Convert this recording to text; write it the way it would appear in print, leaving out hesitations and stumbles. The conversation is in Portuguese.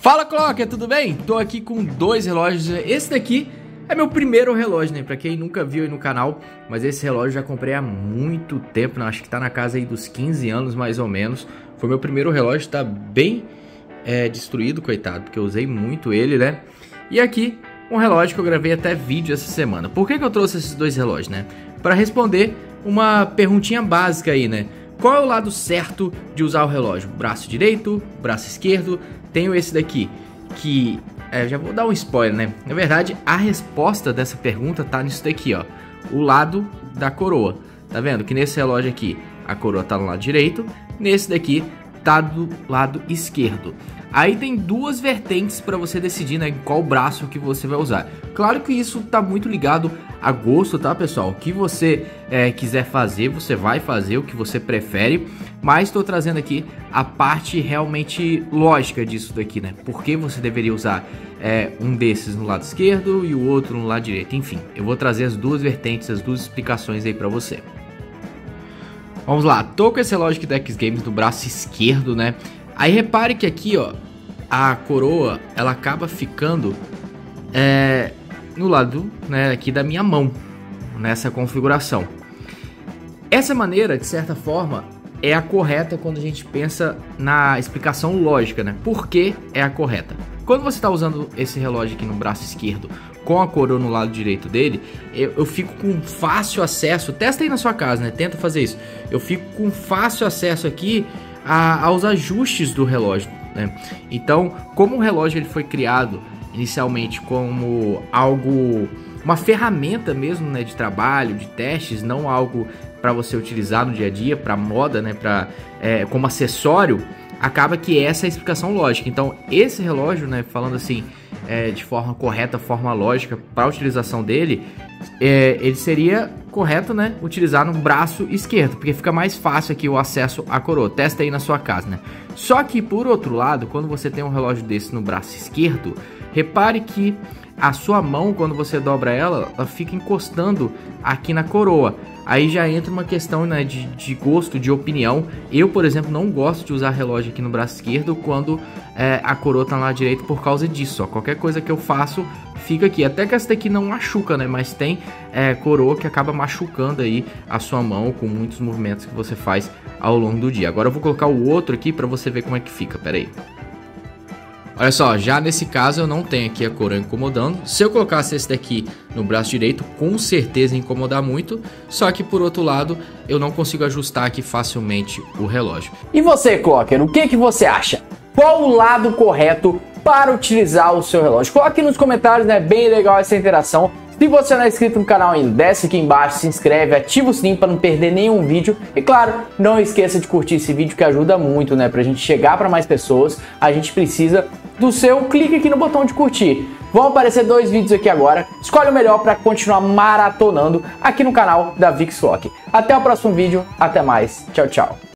Fala, Clocker, tudo bem? Tô aqui com dois relógios. Esse daqui é meu primeiro relógio, né? Pra quem nunca viu aí no canal, mas esse relógio eu já comprei há muito tempo, né? Acho que tá na casa aí dos 15 anos, mais ou menos. Foi meu primeiro relógio, tá bem destruído, coitado, porque eu usei muito ele, né? E aqui, um relógio que eu gravei até vídeo essa semana. Por que eu trouxe esses dois relógios, né? Pra responder uma perguntinha básica aí, né? Qual é o lado certo de usar o relógio? Braço direito, braço esquerdo? Tenho esse daqui, que já vou dar um spoiler, né? Na verdade, a resposta dessa pergunta tá nisso daqui, ó. O lado da coroa. Tá vendo? Que nesse relógio aqui, a coroa tá no lado direito. Nesse daqui, tá do lado esquerdo. Aí tem duas vertentes para você decidir, né, qual braço que você vai usar. Claro que isso tá muito ligado a gosto, tá, pessoal? O que você quiser fazer, você vai fazer o que você prefere. Mas estou trazendo aqui a parte realmente lógica disso daqui, né? Por que você deveria usar um desses no lado esquerdo e o outro no lado direito? Enfim, eu vou trazer as duas vertentes, as duas explicações aí para você. Vamos lá, tô com esse relógio aqui da X Games no braço esquerdo, né? Aí repare que aqui, ó, a coroa, ela acaba ficando no lado, né, aqui da minha mão, nessa configuração. Essa maneira, de certa forma, é a correta quando a gente pensa na explicação lógica, né? Por que é a correta? Quando você está usando esse relógio aqui no braço esquerdo com a coroa no lado direito dele, eu fico com fácil acesso, testa aí na sua casa, né? Tenta fazer isso. Eu fico com fácil acesso aqui aos ajustes do relógio, né? Então, como o relógio ele foi criado inicialmente como algo, uma ferramenta mesmo, né, de trabalho, de testes, não algo para você utilizar no dia a dia, para moda, né, como acessório, acaba que essa é a explicação lógica. Então, esse relógio, né, falando assim, de forma correta, forma lógica para a utilização dele, ele seria correto, né, utilizar no braço esquerdo, porque fica mais fácil aqui o acesso à coroa. Testa aí na sua casa, né? Só que por outro lado, quando você tem um relógio desse no braço esquerdo, repare que a sua mão, quando você dobra ela fica encostando aqui na coroa. Aí já entra uma questão, né, de gosto, de opinião. Eu, por exemplo, não gosto de usar relógio aqui no braço esquerdo quando a coroa tá no lado direito por causa disso. Ó. Qualquer coisa que eu faço fica aqui. Até que essa daqui não machuca, né? Mas tem coroa que acaba machucando aí a sua mão com muitos movimentos que você faz ao longo do dia. Agora eu vou colocar o outro aqui para você ver como é que fica. Pera aí. Olha só, já nesse caso eu não tenho aqui a coroa incomodando. Se eu colocasse esse daqui no braço direito, com certeza ia incomodar muito. Só que por outro lado, eu não consigo ajustar aqui facilmente o relógio. E você, Clocker, o que você acha? Qual o lado correto para utilizar o seu relógio? Coloque nos comentários, né? Bem legal essa interação. Se você não é inscrito no canal ainda, desce aqui embaixo, se inscreve, ativa o sininho para não perder nenhum vídeo. E claro, não esqueça de curtir esse vídeo que ajuda muito, né? Pra gente chegar para mais pessoas, a gente precisa do seu clique aqui no botão de curtir. Vão aparecer dois vídeos aqui agora. Escolhe o melhor para continuar maratonando aqui no canal da VixClock. Até o próximo vídeo, até mais. Tchau, tchau.